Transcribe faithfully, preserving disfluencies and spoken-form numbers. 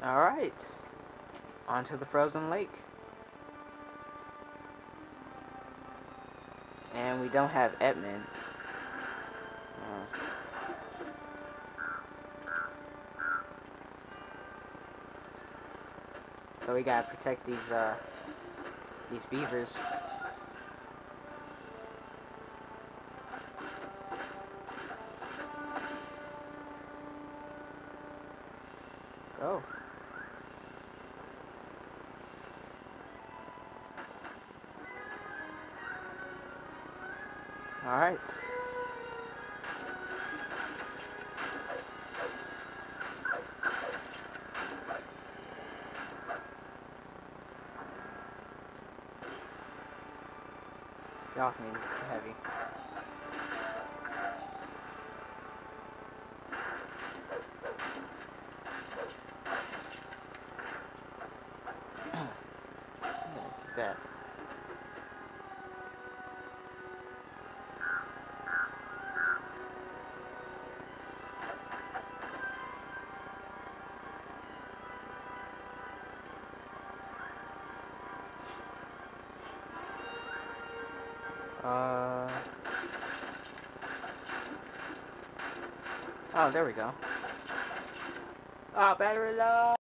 Alright. Onto the frozen lake. And we don't have Edmund. Uh, so we gotta protect these, uh, these beavers. Go. Alright. Get off me, heavy. Yeah, that. Uh. Oh, there we go. Oh, battery low.